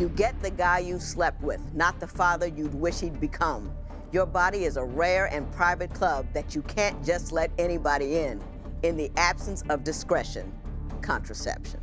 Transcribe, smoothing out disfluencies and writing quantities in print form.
You get the guy you slept with, not the father you'd wish he'd become. Your body is a rare and private club that you can't just let anybody in the absence of discretion, contraception.